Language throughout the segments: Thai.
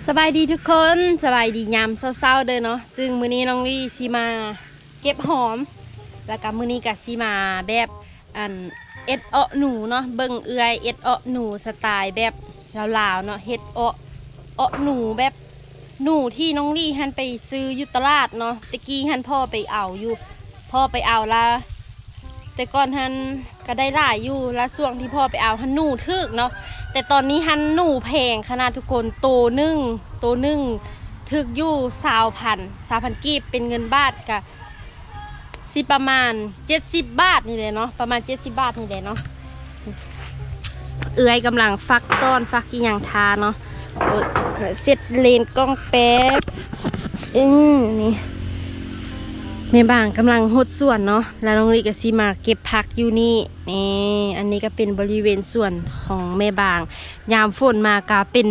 สบายดีทุกคนสบายดียามเศร้าๆเด้อเนาะซึ่งมื้อนี้น้องลี่ซีมาเก็บหอมแล้วก็มื้อนี้ก็ซีมาแบบเอ็ดเอาะหนูเนาะเบิ่งเอื้อยเอ็ดเอาะหนูสไตล์แบบลาวๆเนาะเฮ็ดเอาะหนูแบบหนูที่น้องลี่หันไปซื้ออยู่ตลาดเนาะตะกี้หันพ่อไปเอาอยู่พ่อไปเอาละแต่ก่อนหันก็ได้หลายอยู่แล้วช่วงที่พ่อไปเอาหันหนูทึกเนาะแต่ตอนนี้หันหนูแพงขนาดทุกคนโตหนึ่งถึกอยู่20,000กีบเป็นเงินบาทกะสิประมาณ70 บาทนี่เลยเนาะประมาณ70 บาทนี่เลยเนาะเอื้อยกำลังฟักต้อนฟักกี่อย่างทาเนาะเสร็จเลนกล้องแป๊บนี่แม่บ้านกำลังหดส่วนเนาะแล้วน้องลีกับซีมาเก็บผักอยู่นี่อันนี้ก็เป็นบริเวณส่วนของแม่บ้านยามฝนมากะเป็น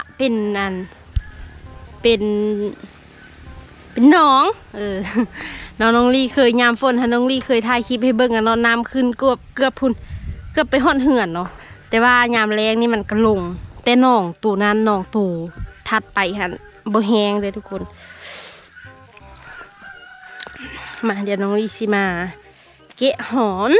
หนองน้องลีเคยยามฝนน้องลีเคยถ่ายคลิปให้เบิ่งกันเนาะน้ำขึ้นเกือบไปห่อนเหือนเนาะแต่ว่ายามแรงนี่มันก็ลงแต่หนองตัวนั้นหนองตัวถัดไปหันบ่แห้งเลยทุกคนมาเดี๋ยวน้องลีสิมาเกะหอม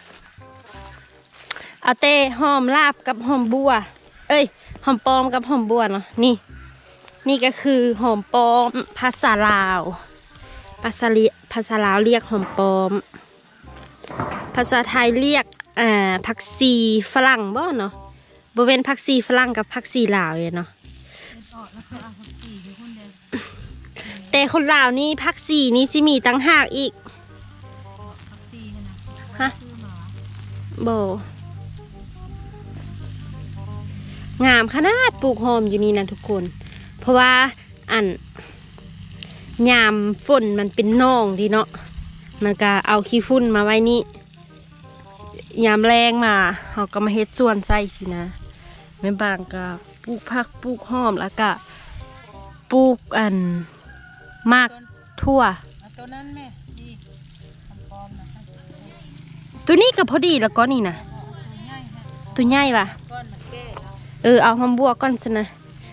เอาเต้หอมลาบกับหอมบัวหอมปอมกับหอมบัวเนาะนี่ก็คือหอมปอมภาษาลาวภาษาลาวเรียกหอมปอมภาษาไทยเรียกผักชีฝรั่งบ่เนาะบริเวณผักชีฝรั่งกับผักชีลาวเนาะแต่คนลาวนี่ผักชีนี่สิมีตั้งหากอีกฮะบ่งามขนาดปลูกหอมอยู่นี่นะทุกคนเพราะว่ายามฝนมันเป็นน่องดีเนาะมันก็เอาขี้ฝุ่นมาไว้นี่ยามแรงมาเขาก็มาเฮ็ดส่วนใส่สินะแม่บางก็ปลูกผักปลูกหอมแล้วก็ปลูกมากทั่วตัวนั้นแม่ดีตัวนี้ก็พอดีแล้วก็นี่นะตัวใหญ่ป่ะเอาหอมบัวก่อนสินะ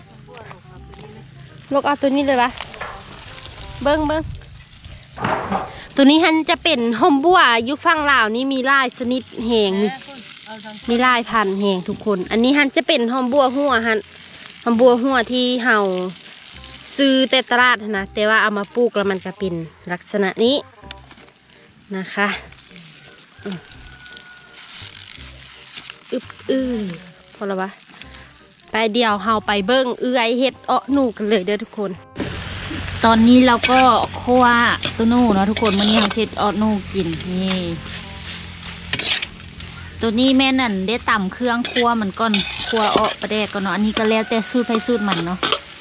ลูกเอาตัวนี้เลยป่ะเบิ้งตัวนี้ฮันจะเป็นหอมบัวอยู่ฝั่งลาวนี่มีลายชนิดแหงมีลายพันแหงทุกคนอันนี้ฮันจะเป็นหอมบัวหัวหอมบัวหัวที่เห่าซื้อแต่ตลาดนะแต่ว่าเอามาปลูกแล้วมันก็เป็นลักษณะนี้นะคะพอแล้วปะไปเดียวเฮาไปเบิ้งเอื้อยเฮ็ดเอาะหนูกันเลยเด้อทุกคนตอนนี้เราก็คั่วตัวนูเนาะทุกคนวันนี้เราเสร็จเอาะนูกินนี่ตัวนี้แม่นั่นได้ต่ำเครื่องคั่วมันก่อนคั่วเอาะประเดกก่อนเนาะอันนี้ก็แล้วแต่สูตรไปสูตรมันเนาะ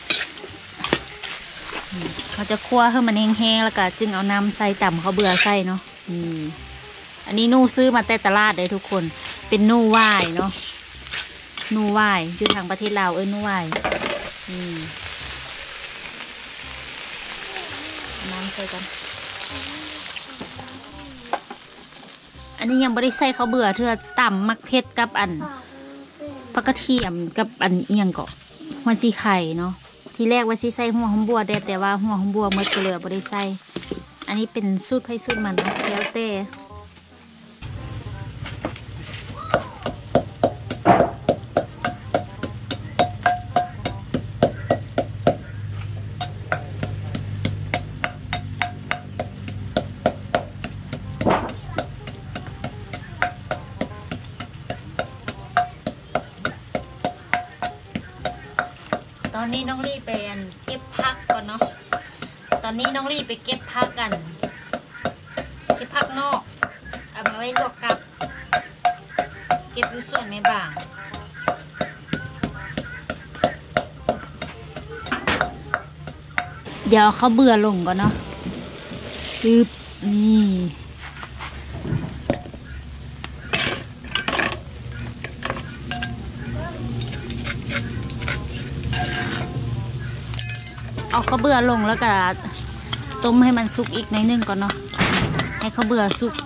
เขาจะคั่วให้มันแห้งๆแล้วก็จึงเอาน้ำใส่ต่ำเขาเบื่อใส่เนาะอันนี้นูซื้อมาแต่ตลาดเลยทุกคนเป็นนูว่ายเนาะนูว่ายอยู่ทางประเทศลาวนูว่ายน้ำใส่กันอันนี้ยังไม่ได้ใส่เขาเบื่อเธอต่ำมักเพชรกับผักกระเทียมกับเอียงก็หัวสีไข่เนาะที่แรกว่าสิใส่หัวหอมบัวแต่ว่าหัวหอมบัวเมื่อกี้เลยไม่ได้ใส่อันนี้เป็นสูตรไผ่สูตรมันนะแล้วแต่ตอนนี้น้องลี่ไปเก็บผักก่อนเนาะตอนนี้น้องลี่ไปเก็บผักกันเก็บผักนอกเอามาไว้ลวกกับเก็บอยู่ส่วนแม่บางเดี๋ยวเขาเบื่อลงก่อนเนาะนี่เอาข้าวเบื่อลงแล้วก็ต้มให้มันสุกอีกหน่อยนึงก่อนเนาะให้ข้าวเบื่อสุก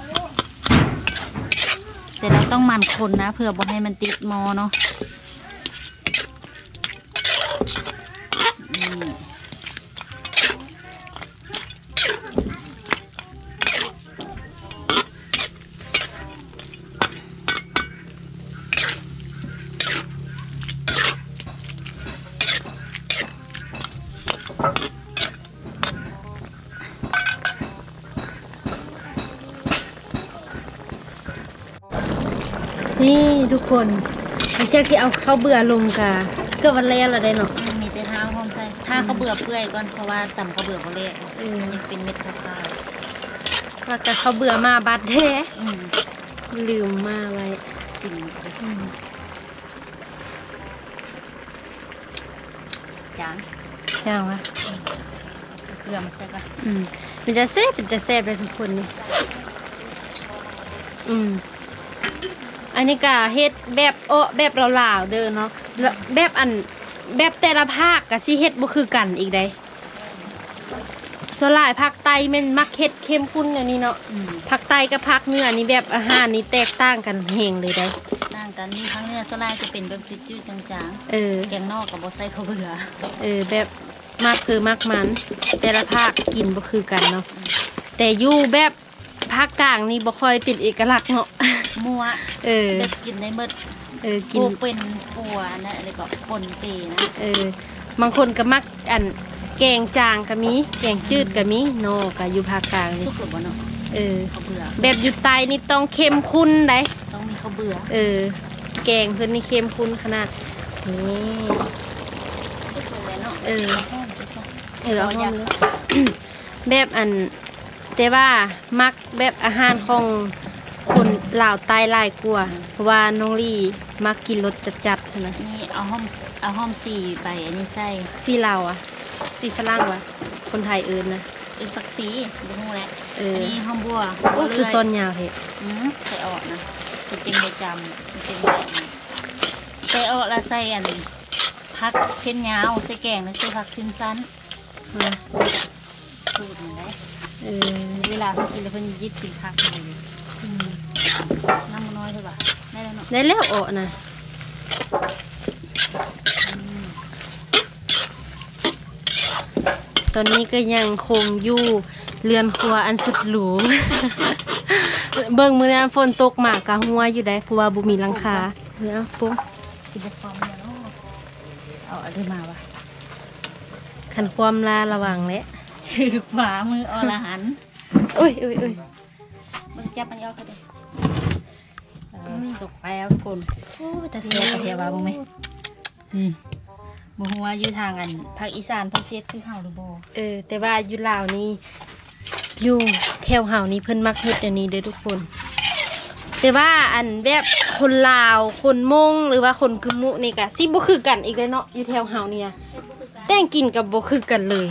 แต่เราต้องมันคนนะเผื่อบอกให้มันติดมอเนาะนี่ทุกคนหลังจากที่เอาข้าวเบื่อลงกะเกือบวันแล้วได้เนาะมีแต่ห้าวหอมใส่ถ้าเขาเบื่อเปื่อยก่อนเพราะว่าต่ำเขาเบื่อเขาเละมันยังเป็นเม็ดขาวแล้วก็ข้าวเบื่อมาบัดแท้ๆลืมมาไว้สิ่งจางจ้างวะเกลือมาใส่ปะเป็นจะแซ่บเลยทุกคนนี่อันนี้ก็เฮ็ดแบบแบบลาวๆเด้อเนาะแบบแต่ละภาคก็สิเฮ็ดบ่คือกันอีกได้ส่วนหลายภาคใต้แม่นมักเฮ็ดเข้มข้นอย่างนี้เนาะภาคใต้กับภาคเหนือนี่แบบอาหารนี่แตกต่างกันแฮงเลยได้ต่างกันนี่ครั้งเนื้อโซล่าจะเป็นแบบจืดๆจางๆแกงนอกกับโบไซเขาเบื่อแบบมากคือมากมันแต่ละภาคกินบ่คือกันเนาะแต่อยู่แบบภาคกลางนี่บ่ค่อยเป็นเอกลักษณ์เนาะมัวแบบกินได้หมดกินเป็นปัวนะอะไรก็ปนเปนะบางคนก็มักแกงจางก็มีแกงจืดก็มีโนก็อยู่ภาคกลางนี่สุกหรือบ่เนาะเขาเบื่อแบบอยู่ใต้นี่ต้องเข้มข้นได้ต้องมีเขาเบื่อแกงเพิ่นนี่เข้มข้นขนาดนี่สุกเลยเนาะเอาห้องเลยแบบแต่ว่ามักแบบอาหารของคนลาวใต้หลายกว่าเพราะว่าน้องลี่มักกินรสจัดๆนะนี่เอาห้อมสี่ใบอันนี้ใส่สีลาวอ่ะสีฝรั่งวะคนไทยนะผักสีดูแลอันนี้ห้อมบัวโอ้คือต้นยาวเหรอใส่ออกนะเป็นเต็มใบจำเป็นเต็มใบใส่ออกแล้วใส่ผักเส้นยาวใส่แกงแล้วใส่ผักชิ้นสั้นสูตรไหนเวลาเขากินแล้วเพิ่นยิบกินผักเลยน้ำมันน้อยใช่ปะได้แล้วเนาะได้แล้วโอ้นะตอนนี้ก็ยังคงอยู่เรือนครัวอันสุดหรู เบิ่งมื้อนั้นฝนตกมากกะหัวอยู่ได้เพราะว่าบ่มีหลังคาปุ๊บสิบ่ความเนี่ยเนาะเอาอะไรมาวะคันความลาระวังแหละชื่อขวามืออรหันอุ้ยมึงจับมันยอดกันเลยสุกแล้วทุกคนโอ้แต่เสียกระเทียมบ้างไหมนี่บัวอยู่ทางภาคอีสานเพิ่นเสียคือเห่าหรือบ่แต่ว่าอยู่ลาวนี่อยู่แถวเห่านี่เพิ่นมักเฮ็ดอันนี้เด้อทุกคนแต่ว่าแบบคนลาวคนมงหรือว่าคนกึมมุนี่ก็สิบ่คือกันอีกเลยเนาะอยู่แถวเห่านี่นะแต่งกินกับบ่คือกันเลย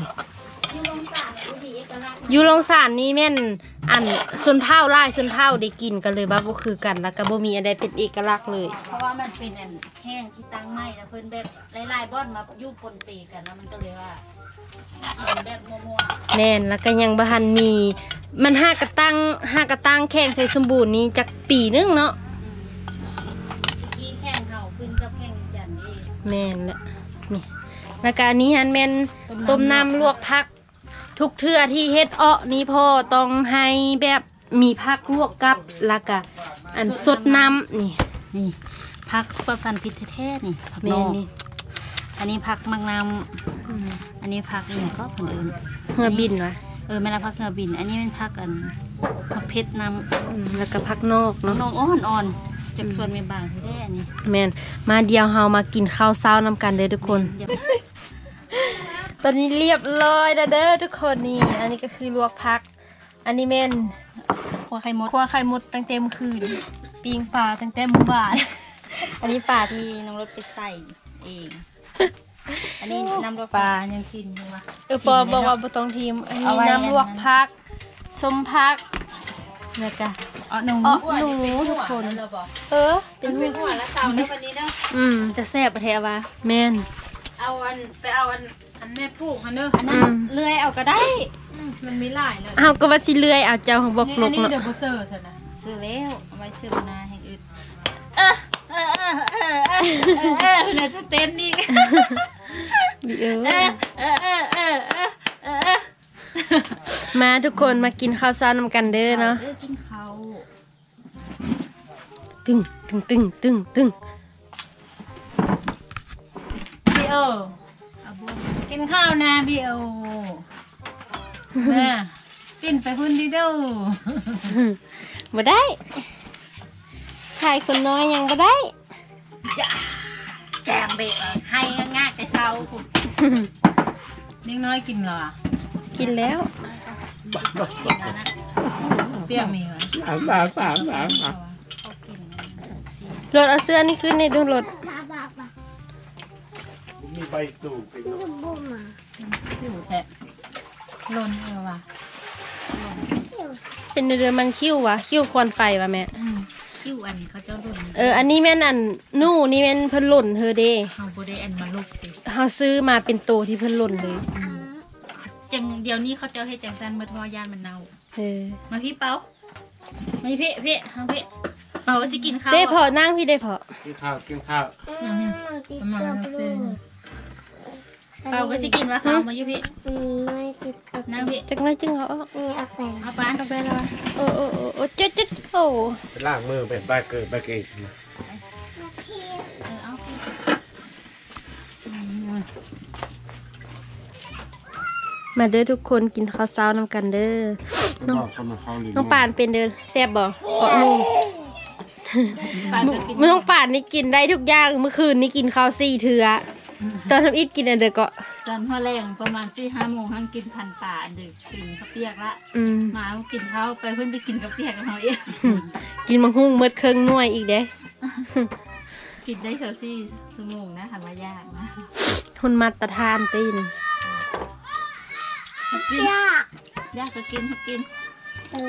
อยู่ลงสารนี่แม่นส่วนเผาลายส่วนเผาได้กินกันเลยว่าบ่คือกันแล้วก็บ่มีอะไรเป็นเอกลักษณ์เลยเพราะว่ามันเป็นแห้งที่ตั้งไม้แล้วเพิ่นแบบหลายๆบ่อนมาอยู่ปนเปกันแล้วมันก็เลยว่าแบบมัวๆแม่นแล้วก็ยังบ่ทันมีมันห้ากระตั้งแข่งใส่สมบูรณ์นี้จักปีนึงเนาะกี้แข่งเห่าขึ้นกับแข่งจันนี่แม่นละนี่แล้วก็อันนี้แม่นต้มน้ำลวกผักทุกเทื่อที่เฮ็ดนี่พ่อต้องให้แบบมีผักลวกกับแล้วก็สดน้ำนี่ผักประสันพิษแท้ๆนี่ผักนอกอันนี้ผักมังนำอันนี้ผักนี่ก็คนอื่นเหือบินวะไม่ละผักเหือบินอันนี้เป็นผักผักเพชรน้ำแล้วก็ผักนอกเนาะนอกอ่อนๆจากส่วนเมบางที่แท้นี่แม่นมาเดียวเฮามากินข้าวเช้าน้ำกันเลยทุกคนตอนนี้เรียบร้อยแล้วเด้อทุกคนนี่อันนี้ก็คือลวกผักอันนี้เมนคั่วไข่มดตั้งแต่เมื่อคืนปิ้งปลาตั้งแต่เมื่อวานอันนี้ปลาที่น้องรถไปใส่เองอันนี้น้ำลวกปลายังกินอยู่วะปอบอกว่าบ่ต้องทีมอันนี้น้ำลวกผักส้มผักแล้วก็หนูทุกคนเป็นหัวละเสาในวันนี้เนาะจะแซ่บประเทศวะแม่นไปเอาแม่ผูกมันเนอะอันนั้นเลื่อยเอาก็ได้มันไม่หลายเลยเอาก็ว่าสิเลื่อยเอาเจ้าของบอกลกเนาะนี่เดี๋ยวบ่เซอร์ใช่ไหมซื้อแล้วเอาไว้ซื้อนาให้อึดเนี่ยจะเต้นนี่บีเออเออเออเออเออเออเออมาทุกคนมากินข้าวเช้านำกันเด้อเนาะกินข้าวตึงตึงตึงตึงตึงพี่โอกินข้าวนะพี่โอปิ้นไปพุ่นดิดูบ่ได้ถ่ายคนน้อยยังบ่ได้แจงเบะให้ง่ายแต่เศร้าคุณเด็กน้อยกินเหรอกินแล้วเปรี้ยวมีไหมสามรถเอาเสื้อนี่ขึ้นในดูรถมีใบตู่ไปผิวแท้ลนเออว่ะเป็นเรือมันคิ้ววะคิ้วควันไฟวะแม่คิวอันเขาเจ้าลนอันนี้แม่นอันนู่นี่แม่นเพิ่นหล่นเธอเด้เขาโบได้อันมาลุกสิเฮาซื้อมาเป็นโตที่เพิ่นหล่นเลยจังเดี๋ยวนี้เขาเจ้าให้จังซันมาทอยานมันเน่าเออมาพี่เปามาพี่ทางพี่เปาสิกินข้าวได้พอนั่งพี่ได้พอกินข้าวกำลังซื้อเปาก็สิกินว่าข้าวมาอยู่พี่ไม่ติดกับนั่งพี่จักหน้อยจึงเอาออกนี่เอาไปเอาไปเอาไปแล้ววะโอ้จ๊ดโอ้ไปล้างมือเป็นใบเกิดใบเกตเอาพี่มาเด้อทุกคนกินข้าวเช้านำกันเด้อบอกเขามาเข้าลิ้นน้องป่านเป็นเด้อแซ่บบ่เกาะหมูไปก็กินมึงต้องป่านนี่กินได้ทุกอย่างเมื่อคืนนี่กินข้าว4เทื่อตอนทำอิดกินอันเด้อเกาะตอนหัวแรงประมาณ4-5 โมงทั้งกินพันป่าอันดึกกินข้าวเปียกละ หมากินข้าวไปเพื่อนไปกินกับเปียกกับเขาเองกินมังหุ่งเมิดเครื่องหน่วยอีกเด้กินได้4 ชั่วโมงนะทำมายากนะทุนมาตรฐานตีนกินยากยากก็กินกินอะไร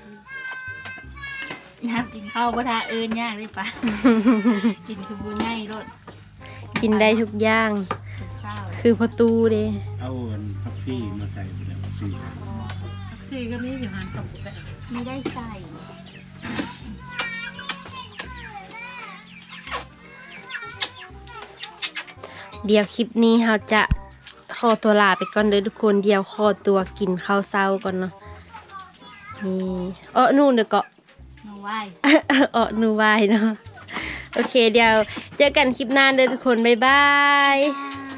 ยากกินข้าวบ่ทาเอิญยากเลยปะ กินคือบูง่ายรสกินได้ทุกอย่างข้าวคือประตูเด้เอาพักซี่มาใส่ไปแล้วพักซี่ทักซี่ก็มีอยู่หันกับไม่ได้ใส่เดี๋ยวคลิปนี้เราจะขอตัวลาไปก่อนเด้อทุกคนเดี๋ยวขอตัวกินข้าวเช้าก่อนเนาะนี่นู่นเด้อเกาะน้องไหวนูวายเนาะโอเคเดี๋ยวเจอกันคลิปหน้าเด้อทุกคนบ๊ายบายอ่า